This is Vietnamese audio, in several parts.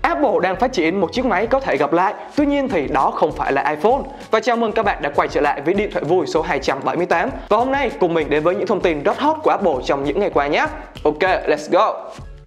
Apple đang phát triển một chiếc máy có thể gặp lại, tuy nhiên thì đó không phải là iPhone. Và chào mừng các bạn đã quay trở lại với điện thoại vui số 278. Và hôm nay cùng mình đến với những thông tin rất hot của Apple trong những ngày qua nhé. Ok, let's go!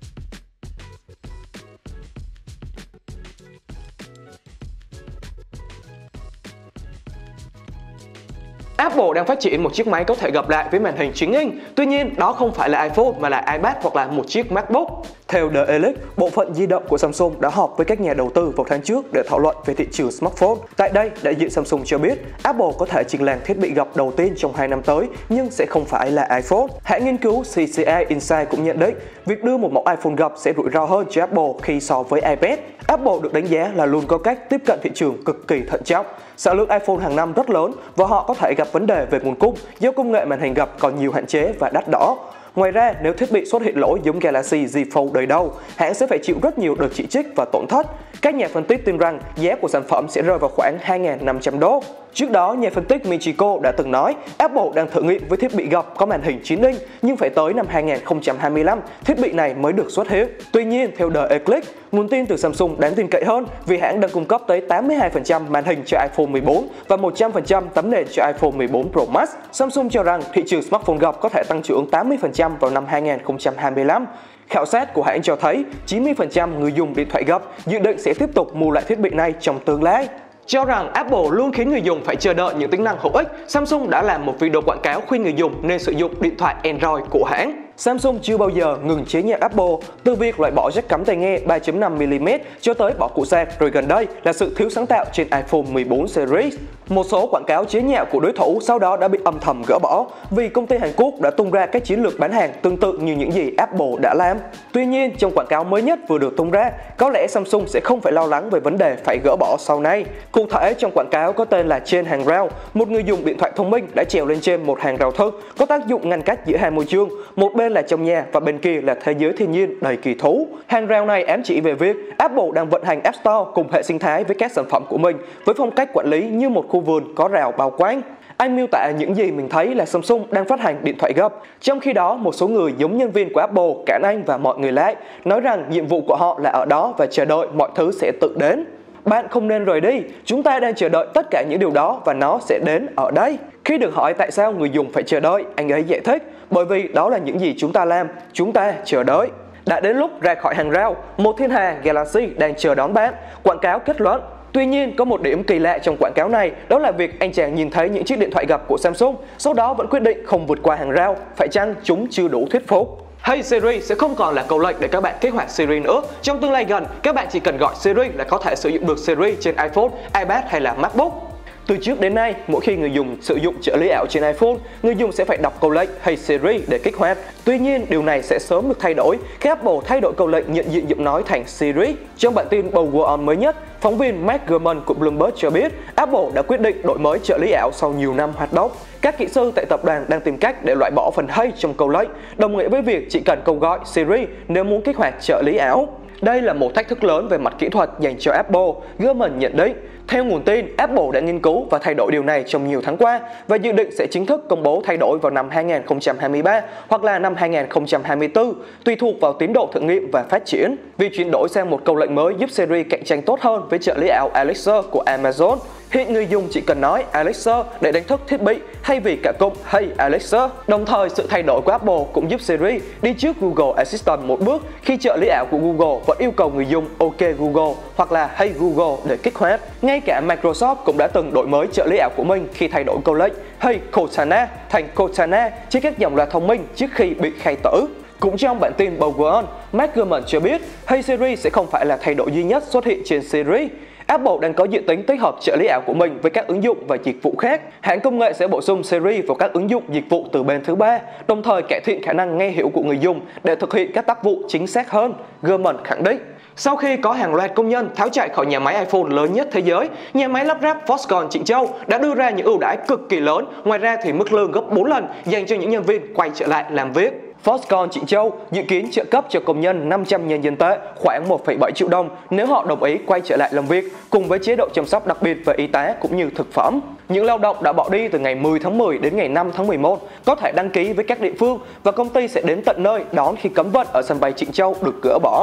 Apple đang phát triển một chiếc máy có thể gặp lại với màn hình 9 inch. Tuy nhiên, đó không phải là iPhone mà là iPad hoặc là một chiếc MacBook. Theo The Elec, bộ phận di động của Samsung đã họp với các nhà đầu tư vào tháng trước để thảo luận về thị trường smartphone. Tại đây, đại diện Samsung cho biết Apple có thể trình làng thiết bị gập đầu tiên trong 2 năm tới, nhưng sẽ không phải là iPhone. Hãng nghiên cứu CCI Insight cũng nhận định việc đưa một mẫu iPhone gập sẽ rủi ro hơn cho Apple khi so với iPad. Apple được đánh giá là luôn có cách tiếp cận thị trường cực kỳ thận trọng. Sản lượng iPhone hàng năm rất lớn và họ có thể gặp vấn đề về nguồn cung do công nghệ màn hình gập còn nhiều hạn chế và đắt đỏ. Ngoài ra, nếu thiết bị xuất hiện lỗi giống Galaxy Z Fold đời đầu, hãng sẽ phải chịu rất nhiều đợt chỉ trích và tổn thất. Các nhà phân tích tin rằng giá của sản phẩm sẽ rơi vào khoảng 2.500 đô. Trước đó, nhà phân tích Michiko đã từng nói Apple đang thử nghiệm với thiết bị gập có màn hình 9 inch nhưng phải tới năm 2025 thiết bị này mới được xuất hiện. Tuy nhiên, theo The Eclipse, nguồn tin từ Samsung đáng tin cậy hơn vì hãng đang cung cấp tới 82% màn hình cho iPhone 14 và 100% tấm nền cho iPhone 14 Pro Max. Samsung cho rằng thị trường smartphone gập có thể tăng trưởng 80% vào năm 2025. Khảo sát của hãng cho thấy 90% người dùng điện thoại gập dự định sẽ tiếp tục mua lại thiết bị này trong tương lai. Cho rằng Apple luôn khiến người dùng phải chờ đợi những tính năng hữu ích, Samsung đã làm một video quảng cáo khuyên người dùng nên sử dụng điện thoại Android của hãng. Samsung chưa bao giờ ngừng chế nhạo Apple, từ việc loại bỏ jack cắm tai nghe 3.5mm cho tới bỏ củ sạc, rồi gần đây là sự thiếu sáng tạo trên iPhone 14 series. Một số quảng cáo chế nhạo của đối thủ sau đó đã bị âm thầm gỡ bỏ vì công ty Hàn Quốc đã tung ra các chiến lược bán hàng tương tự như những gì Apple đã làm. Tuy nhiên, trong quảng cáo mới nhất vừa được tung ra, có lẽ Samsung sẽ không phải lo lắng về vấn đề phải gỡ bỏ sau này. Cụ thể, trong quảng cáo có tên là trên hàng rào, một người dùng điện thoại thông minh đã trèo lên trên một hàng rào thực có tác dụng ngăn cách giữa hai môi trường, một bên là trong nhà và bên kia là thế giới thiên nhiên đầy kỳ thú. Hàng rào này ám chỉ về việc Apple đang vận hành App Store cùng hệ sinh thái với các sản phẩm của mình với phong cách quản lý như một khu vườn có rào bao quanh. Anh miêu tả những gì mình thấy là Samsung đang phát hành điện thoại gập. Trong khi đó, một số người giống nhân viên của Apple cản anh và mọi người lại, nói rằng nhiệm vụ của họ là ở đó và chờ đợi mọi thứ sẽ tự đến. Bạn không nên rời đi, chúng ta đang chờ đợi tất cả những điều đó và nó sẽ đến ở đây. Khi được hỏi tại sao người dùng phải chờ đợi, anh ấy giải thích, bởi vì đó là những gì chúng ta làm, chúng ta chờ đợi. Đã đến lúc ra khỏi hàng rào, một thiên hà Galaxy đang chờ đón bạn, quảng cáo kết luận. Tuy nhiên, có một điểm kỳ lạ trong quảng cáo này, đó là việc anh chàng nhìn thấy những chiếc điện thoại gập của Samsung, sau đó vẫn quyết định không vượt qua hàng rào, phải chăng chúng chưa đủ thuyết phục? Hey Siri sẽ không còn là câu lệnh để các bạn kích hoạt Siri nữa. Trong tương lai gần, các bạn chỉ cần gọi Siri là có thể sử dụng được Siri trên iPhone, iPad hay là MacBook. Từ trước đến nay, mỗi khi người dùng sử dụng trợ lý ảo trên iPhone, người dùng sẽ phải đọc câu lệnh Hey Siri để kích hoạt. Tuy nhiên, điều này sẽ sớm được thay đổi khi Apple thay đổi câu lệnh nhận diện giọng nói thành Siri. Trong bản tin Power On mới nhất, phóng viên Matt Gurman của Bloomberg cho biết Apple đã quyết định đổi mới trợ lý ảo sau nhiều năm hoạt động. Các kỹ sư tại tập đoàn đang tìm cách để loại bỏ phần Hey trong câu lệnh, đồng nghĩa với việc chỉ cần câu gọi Siri nếu muốn kích hoạt trợ lý ảo. Đây là một thách thức lớn về mặt kỹ thuật dành cho Apple, Gurman nhận định. Theo nguồn tin, Apple đã nghiên cứu và thay đổi điều này trong nhiều tháng qua và dự định sẽ chính thức công bố thay đổi vào năm 2023 hoặc là năm 2024, tùy thuộc vào tiến độ thử nghiệm và phát triển. Việc chuyển đổi sang một câu lệnh mới giúp Siri cạnh tranh tốt hơn với trợ lý ảo Alexa của Amazon. Hiện người dùng chỉ cần nói Alexa để đánh thức thiết bị thay vì cả cụm Hey Alexa. Đồng thời, sự thay đổi của Apple cũng giúp Siri đi trước Google Assistant một bước khi trợ lý ảo của Google vẫn yêu cầu người dùng OK Google hoặc là Hey Google để kích hoạt. Ngay cả Microsoft cũng đã từng đổi mới trợ lý ảo của mình khi thay đổi câu lệnh Hey Cortana thành Cortana trên các dòng loa thông minh trước khi bị khai tử. Cũng trong bản tin Power On, Matt Gurman cho biết Hey Siri sẽ không phải là thay đổi duy nhất xuất hiện trên Siri. Apple đang có dự tính tích hợp trợ lý ảo của mình với các ứng dụng và dịch vụ khác. Hãng công nghệ sẽ bổ sung Siri vào các ứng dụng dịch vụ từ bên thứ ba, đồng thời cải thiện khả năng nghe hiểu của người dùng để thực hiện các tác vụ chính xác hơn, Gurman khẳng định. Sau khi có hàng loạt công nhân tháo chạy khỏi nhà máy iPhone lớn nhất thế giới, nhà máy lắp ráp Foxconn Trịnh Châu đã đưa ra những ưu đãi cực kỳ lớn. Ngoài ra thì mức lương gấp 4 lần dành cho những nhân viên quay trở lại làm việc. Foxconn Trịnh Châu dự kiến trợ cấp cho công nhân 500 nhân dân tệ, khoảng 1,7 triệu đồng nếu họ đồng ý quay trở lại làm việc, cùng với chế độ chăm sóc đặc biệt về y tế cũng như thực phẩm. Những lao động đã bỏ đi từ ngày 10 tháng 10 đến ngày 5 tháng 11 có thể đăng ký với các địa phương và công ty sẽ đến tận nơi đón khi cấm vận ở sân bay Trịnh Châu được gỡ bỏ.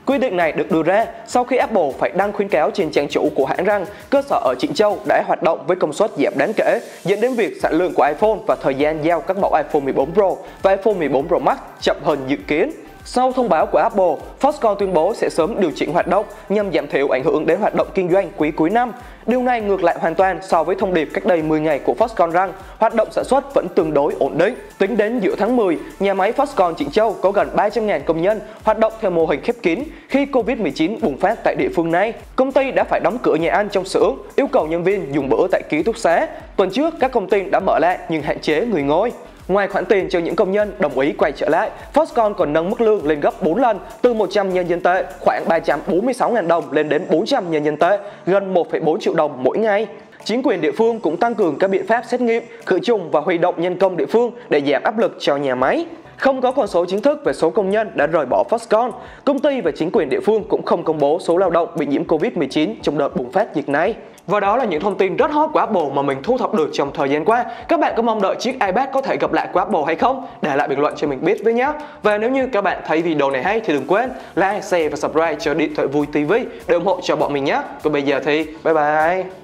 Quy định này được đưa ra sau khi Apple phải đăng khuyến cáo trên trang chủ của hãng rằng cơ sở ở Trịnh Châu đã hoạt động với công suất giảm đáng kể, dẫn đến việc sản lượng của iPhone và thời gian giao các mẫu iPhone 14 Pro và iPhone 14 Pro Max chậm hơn dự kiến. Sau thông báo của Apple, Foxconn tuyên bố sẽ sớm điều chỉnh hoạt động nhằm giảm thiểu ảnh hưởng đến hoạt động kinh doanh quý cuối năm. Điều này ngược lại hoàn toàn so với thông điệp cách đây 10 ngày của Foxconn rằng hoạt động sản xuất vẫn tương đối ổn định. Tính đến giữa tháng 10, nhà máy Foxconn Trịnh Châu có gần 300.000 công nhân hoạt động theo mô hình khép kín khi Covid-19 bùng phát tại địa phương này. Công ty đã phải đóng cửa nhà ăn trong xưởng, yêu cầu nhân viên dùng bữa tại ký túc xá. Tuần trước, các công ty đã mở lại nhưng hạn chế người ngồi. Ngoài khoản tiền cho những công nhân đồng ý quay trở lại, Foxconn còn nâng mức lương lên gấp 4 lần, từ 100 nhân dân tệ khoảng 346.000 đồng lên đến 400 nhân dân tệ, gần 1,4 triệu đồng mỗi ngày. Chính quyền địa phương cũng tăng cường các biện pháp xét nghiệm, khử trùng và huy động nhân công địa phương để giảm áp lực cho nhà máy. Không có con số chính thức về số công nhân đã rời bỏ Foxconn, công ty và chính quyền địa phương cũng không công bố số lao động bị nhiễm Covid-19 trong đợt bùng phát dịch này. Và đó là những thông tin rất hot của Apple mà mình thu thập được trong thời gian qua. Các bạn có mong đợi chiếc iPad có thể gặp lại của Apple hay không? Để lại bình luận cho mình biết với nhé. Và nếu như các bạn thấy video này hay thì đừng quên like, share và subscribe cho Điện thoại Vui TV để ủng hộ cho bọn mình nhé. Còn bây giờ thì bye bye.